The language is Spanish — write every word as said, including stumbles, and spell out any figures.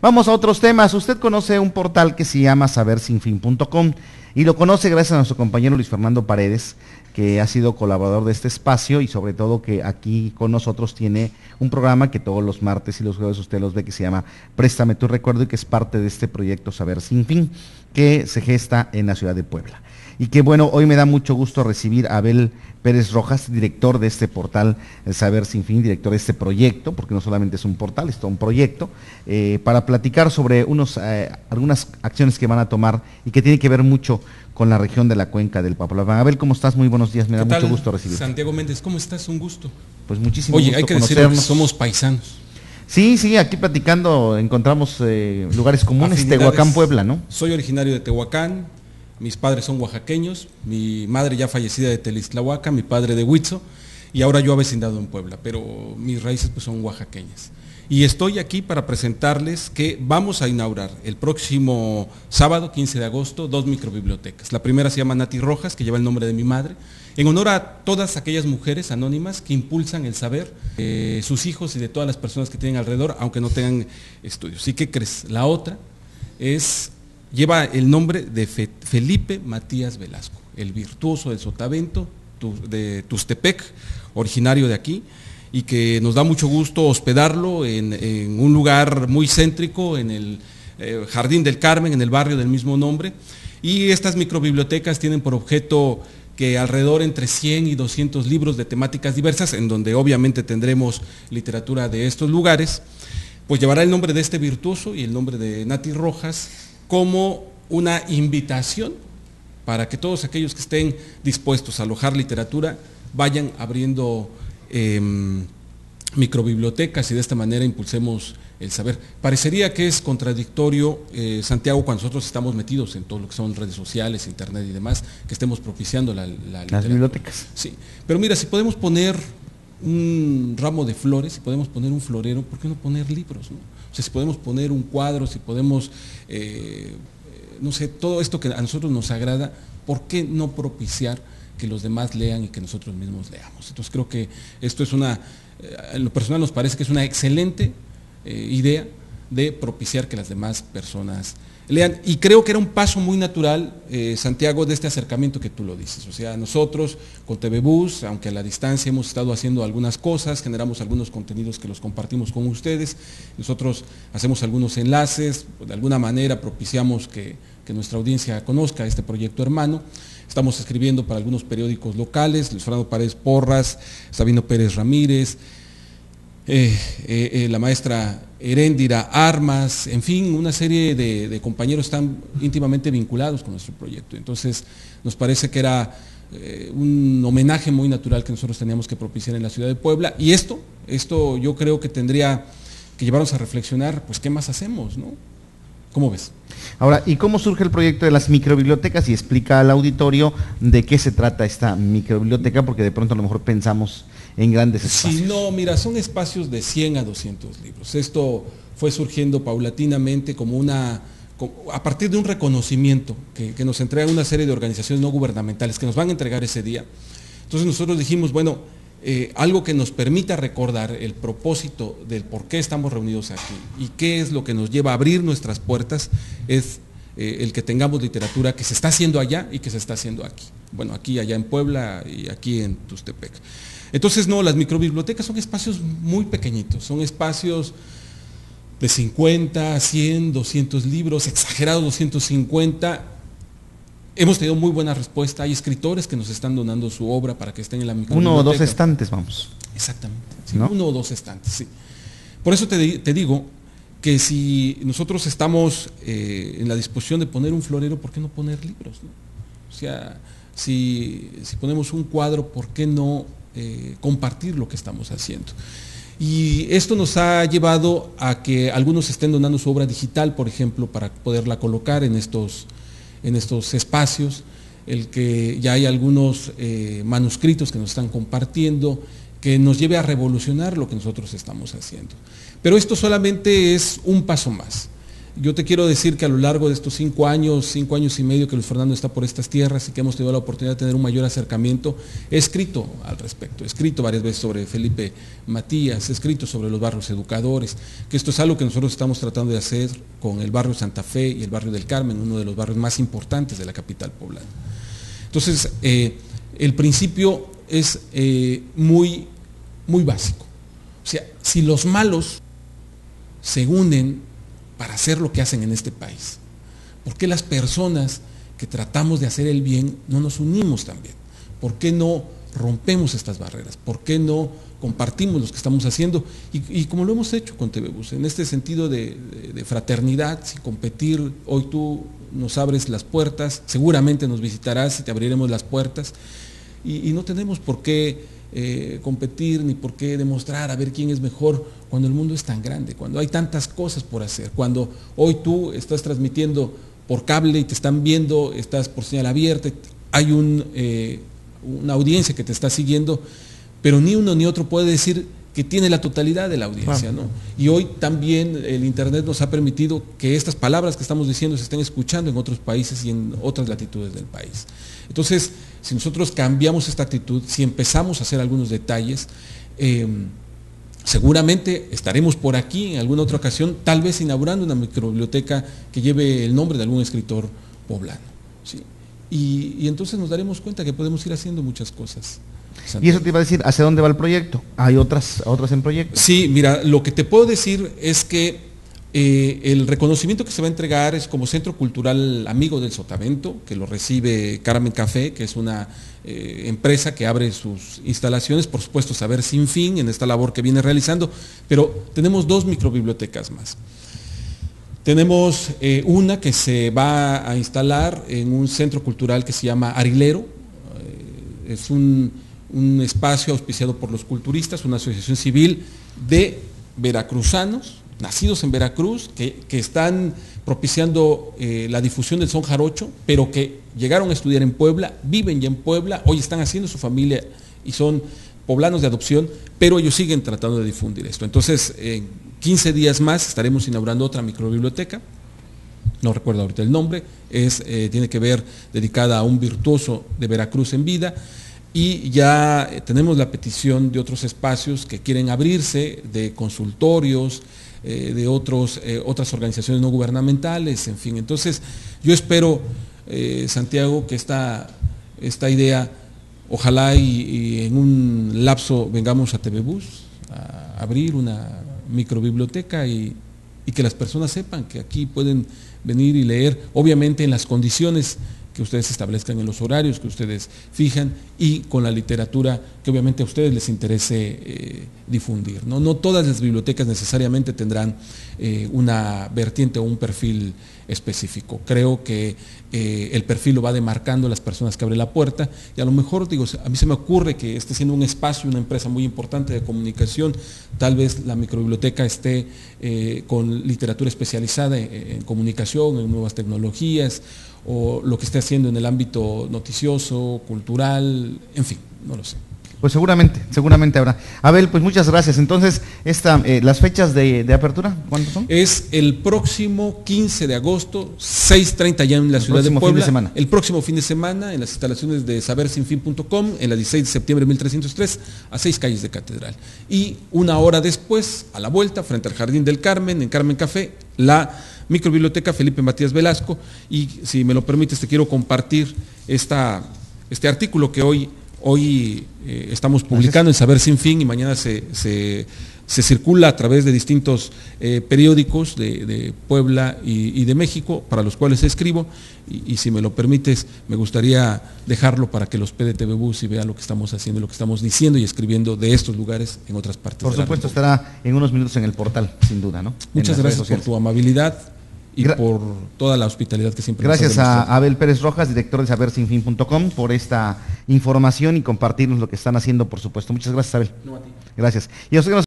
Vamos a otros temas. Usted conoce un portal que se llama saber sin fin punto com y lo conoce gracias a nuestro compañero Luis Fernando Paredes, que ha sido colaborador de este espacio y sobre todo que aquí con nosotros tiene un programa que todos los martes y los jueves usted los ve, que se llama Préstame tu recuerdo, y que es parte de este proyecto Saber Sin Fin, que se gesta en la ciudad de Puebla. Y que bueno, hoy me da mucho gusto recibir a Abel Pérez Rojas, director de este portal El Saber Sin Fin, director de este proyecto, porque no solamente es un portal, es todo un proyecto, eh, para platicar sobre unos, eh, algunas acciones que van a tomar y que tiene que ver mucho con la región de la cuenca del Papaloapan. Abel, ¿cómo estás? Muy buenos días, me da ¿Qué tal, mucho gusto recibirte. Santiago Méndez, ¿cómo estás? Un gusto. Pues muchísimo Oye, gusto hay que decir que somos paisanos. Sí, sí, aquí platicando encontramos eh, lugares comunes, Tehuacán, Puebla, ¿no? Soy originario de Tehuacán, mis padres son oaxaqueños, mi madre ya fallecida de Telixtlahuaca, mi padre de Huitzo, y ahora yo avecindado en Puebla, pero mis raíces pues son oaxaqueñas. Y estoy aquí para presentarles que vamos a inaugurar el próximo sábado, quince de agosto, dos microbibliotecas. La primera se llama Nati Rojas, que lleva el nombre de mi madre, en honor a todas aquellas mujeres anónimas que impulsan el saber de eh, sus hijos y de todas las personas que tienen alrededor, aunque no tengan estudios. ¿Y qué crees? La otra es, lleva el nombre de Fe, Felipe Matías Velasco, el virtuoso del sotavento tu, de Tustepec, originario de aquí, y que nos da mucho gusto hospedarlo en, en un lugar muy céntrico, en el eh, Jardín del Carmen, en el barrio del mismo nombre. Y estas microbibliotecas tienen por objeto que alrededor entre cien y doscientos libros de temáticas diversas, en donde obviamente tendremos literatura de estos lugares, pues llevará el nombre de este virtuoso y el nombre de Nati Rojas como una invitación para que todos aquellos que estén dispuestos a alojar literatura vayan abriendo eh, microbibliotecas y de esta manera impulsemos el saber. Parecería que es contradictorio, eh, Santiago, cuando nosotros estamos metidos en todo lo que son redes sociales, internet y demás, que estemos propiciando la, la las bibliotecas. Sí, pero mira, si podemos poner un ramo de flores, si podemos poner un florero, ¿por qué no poner libros, no? O sea, si podemos poner un cuadro, si podemos, eh, no sé, todo esto que a nosotros nos agrada, ¿por qué no propiciar que los demás lean y que nosotros mismos leamos? Entonces creo que esto es una, eh, en lo personal nos parece que es una excelente eh, idea de propiciar que las demás personas lean, y creo que era un paso muy natural, eh, Santiago, de este acercamiento que tú lo dices. O sea, nosotros con T V Bus, aunque a la distancia hemos estado haciendo algunas cosas, generamos algunos contenidos que los compartimos con ustedes, nosotros hacemos algunos enlaces, de alguna manera propiciamos que, que nuestra audiencia conozca este proyecto hermano. Estamos escribiendo para algunos periódicos locales, Luis Fernando Paredes Porras, Sabino Pérez Ramírez, Eh, eh, eh, la maestra Heréndira Armas, en fin, una serie de, de compañeros están íntimamente vinculados con nuestro proyecto. Entonces nos parece que era eh, un homenaje muy natural que nosotros teníamos que propiciar en la ciudad de Puebla, y esto, esto yo creo que tendría que llevarnos a reflexionar, pues qué más hacemos, ¿no? ¿Cómo ves? Ahora, ¿y cómo surge el proyecto de las microbibliotecas? Y explica al auditorio de qué se trata esta microbiblioteca, porque de pronto a lo mejor pensamos en grandes espacios. Sí, no, mira, son espacios de cien a doscientos libros. Esto fue surgiendo paulatinamente como una, a partir de un reconocimiento que, que nos entregan una serie de organizaciones no gubernamentales que nos van a entregar ese día. Entonces nosotros dijimos, bueno, eh, algo que nos permita recordar el propósito del por qué estamos reunidos aquí y qué es lo que nos lleva a abrir nuestras puertas, es eh, el que tengamos literatura que se está haciendo allá y que se está haciendo aquí. Bueno, aquí, allá en Puebla y aquí en Tustepec. Entonces, no, las microbibliotecas son espacios muy pequeñitos, son espacios de cincuenta, cien, doscientos libros, exagerados doscientos cincuenta. Hemos tenido muy buena respuesta, hay escritores que nos están donando su obra para que estén en la microbiblioteca. Uno o dos estantes, vamos. Exactamente, sí, ¿no? Uno o dos estantes, sí. Por eso te, te digo que si nosotros estamos eh, en la disposición de poner un florero, ¿por qué no poner libros, no? O sea, si, si ponemos un cuadro, ¿por qué no Eh, compartir lo que estamos haciendo? Y esto nos ha llevado a que algunos estén donando su obra digital, por ejemplo, para poderla colocar en estos, en estos espacios, el que ya hay algunos eh, manuscritos que nos están compartiendo, que nos lleve a revolucionar lo que nosotros estamos haciendo. Pero esto solamente es un paso más. Yo te quiero decir que a lo largo de estos cinco años, cinco años y medio que Luis Fernando está por estas tierras y que hemos tenido la oportunidad de tener un mayor acercamiento, he escrito al respecto, he escrito varias veces sobre Felipe Matías, he escrito sobre los barrios educadores, que esto es algo que nosotros estamos tratando de hacer con el barrio Santa Fe y el barrio del Carmen, uno de los barrios más importantes de la capital poblana. Entonces, eh, el principio es eh, muy, muy básico. O sea, si los malos se unen para hacer lo que hacen en este país, ¿por qué las personas que tratamos de hacer el bien no nos unimos también? ¿Por qué no rompemos estas barreras? ¿Por qué no compartimos lo que estamos haciendo? Y, y como lo hemos hecho con T V Bus, en este sentido de, de, de fraternidad, sin competir, hoy tú nos abres las puertas, seguramente nos visitarás y te abriremos las puertas, y, y no tenemos por qué Eh, competir ni por qué demostrar a ver quién es mejor cuando el mundo es tan grande, cuando hay tantas cosas por hacer, cuando hoy tú estás transmitiendo por cable y te están viendo, estás por señal abierta, hay un, eh, una audiencia que te está siguiendo, pero ni uno ni otro puede decir que tiene la totalidad de la audiencia, ¿no? Y hoy también el internet nos ha permitido que estas palabras que estamos diciendo se estén escuchando en otros países y en otras latitudes del país. Entonces, si nosotros cambiamos esta actitud, si empezamos a hacer algunos detalles, eh, seguramente estaremos por aquí en alguna otra ocasión, tal vez inaugurando una microbiblioteca que lleve el nombre de algún escritor poblano, ¿sí? Y, y entonces nos daremos cuenta que podemos ir haciendo muchas cosas. Santiago. Y eso te iba a decir, ¿hacia dónde va el proyecto? ¿Hay otras, otras en proyecto? Sí, mira, lo que te puedo decir es que eh, el reconocimiento que se va a entregar es como Centro Cultural Amigo del Sotavento, que lo recibe Carmen Café, que es una eh, empresa que abre sus instalaciones, por supuesto Saber Sin Fin en esta labor que viene realizando, pero tenemos dos microbibliotecas más. Tenemos eh, una que se va a instalar en un centro cultural que se llama Arilero, eh, es un... un espacio auspiciado por los culturistas, una asociación civil de veracruzanos, nacidos en Veracruz, que, que están propiciando eh, la difusión del son jarocho, pero que llegaron a estudiar en Puebla, viven ya en Puebla, hoy están haciendo su familia y son poblanos de adopción, pero ellos siguen tratando de difundir esto. Entonces, en quince días más estaremos inaugurando otra microbiblioteca, no recuerdo ahorita el nombre, es, eh, tiene que ver dedicada a un virtuoso de Veracruz en vida. Y ya tenemos la petición de otros espacios que quieren abrirse, de consultorios, eh, de otros, eh, otras organizaciones no gubernamentales, en fin. Entonces, yo espero, eh, Santiago, que esta, esta idea, ojalá y, y en un lapso vengamos a T V Bus, a abrir una microbiblioteca y, y que las personas sepan que aquí pueden venir y leer, obviamente en las condiciones que ustedes establezcan, en los horarios que ustedes fijan y con la literatura que obviamente a ustedes les interese eh, difundir, ¿no? No todas las bibliotecas necesariamente tendrán eh, una vertiente o un perfil específico. Creo que eh, el perfil lo va demarcando las personas que abren la puerta y a lo mejor, digo, a mí se me ocurre que esté siendo un espacio, una empresa muy importante de comunicación, tal vez la microbiblioteca esté eh, con literatura especializada en, en comunicación, en nuevas tecnologías, o lo que esté haciendo en el ámbito noticioso, cultural, en fin, no lo sé. Pues seguramente, seguramente habrá. Abel, pues muchas gracias. Entonces, esta, eh, las fechas de, de apertura, ¿cuántas son? Es el próximo quince de agosto, seis treinta ya en la el ciudad de Puebla. Fin de semana. El próximo fin de semana en las instalaciones de saber sin fin punto com, en la dieciséis de septiembre de mil trescientos tres, a seis calles de Catedral. Y una hora después, a la vuelta, frente al Jardín del Carmen, en Carmen Café, la microbiblioteca Felipe Matías Velasco. Y si me lo permites, te quiero compartir esta, este artículo que hoy... Hoy eh, estamos publicando en Saber Sin Fin y mañana se, se, se circula a través de distintos eh, periódicos de, de Puebla y, y de México, para los cuales escribo, y, y si me lo permites, me gustaría dejarlo para que los P de T V Bus y vean lo que estamos haciendo, lo que estamos diciendo y escribiendo de estos lugares en otras partes. Por supuesto, estará en unos minutos en el portal, sin duda, ¿no? Muchas gracias por tu amabilidad y Gra por toda la hospitalidad que siempre nos has demostrado. Gracias a Abel Pérez Rojas, director de saber sin fin punto com, por esta información y compartirnos lo que están haciendo, por supuesto. Muchas gracias, Abel. No, a ti. Gracias. Y a ustedes